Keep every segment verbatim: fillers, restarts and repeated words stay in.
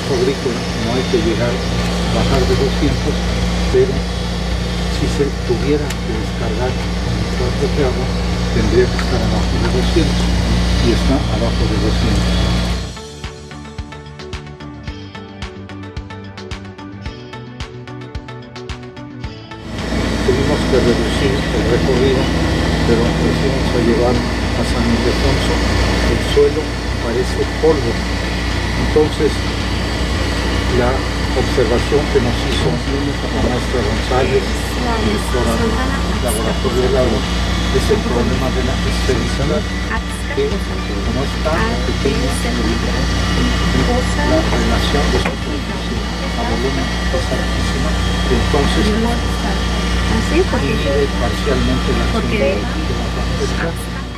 uso agrícola no hay que llegar a bajar de doscientos, pero si se tuviera que descargar con nitrato de agua, tendría que estar abajo de doscientos y está abajo de doscientos. Tuvimos que reducir el recorrido, pero nos fuimos a llevar a San Ildefonso. El suelo parece polvo. Entonces, la observación que nos hizo la maestra González, la directora del laboratorio del agua, es el problema de la esfericidad, que como está pequeña, la relación de superficie a volumen es altísima, entonces divide parcialmente la acción de la atmósfera.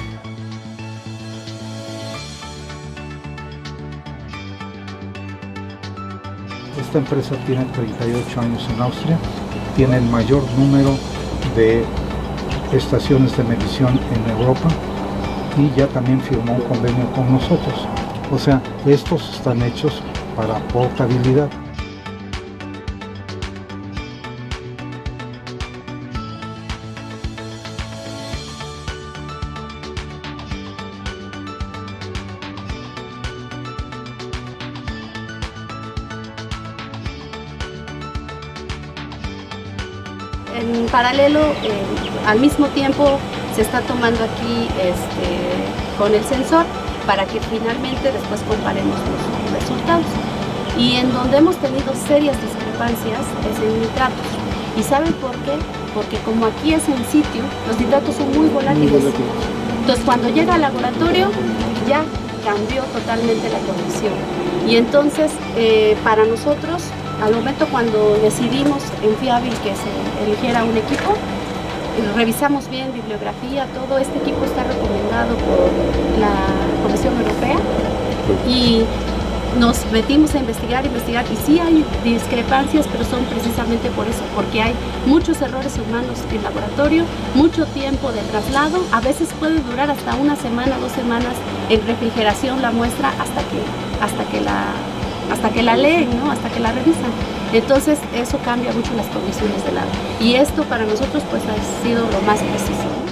Esta empresa tiene treinta y ocho años en Austria, tiene el mayor número de estaciones de medición en Europa y ya también firmó un convenio con nosotros. O sea, estos están hechos para portabilidad. En paralelo, eh, al mismo tiempo se está tomando aquí este, con el sensor para que finalmente después comparemos los resultados. Y en donde hemos tenido serias discrepancias es en nitratos. ¿Y saben por qué? Porque como aquí es en sitio, los nitratos son muy volátiles. Entonces cuando llega al laboratorio ya cambió totalmente la condición. Y entonces eh, para nosotros, al momento cuando decidimos en Fiabil que se eligiera un equipo, revisamos bien bibliografía, todo este equipo está recomendado por la Comisión Europea y nos metimos a investigar, investigar y sí hay discrepancias, pero son precisamente por eso, porque hay muchos errores humanos en laboratorio, mucho tiempo de traslado, a veces puede durar hasta una semana, dos semanas en refrigeración la muestra hasta que, hasta que la hasta que la leen, ¿no? Hasta que la revisan. Entonces eso cambia mucho las condiciones del agua. Y esto para nosotros pues ha sido lo más preciso.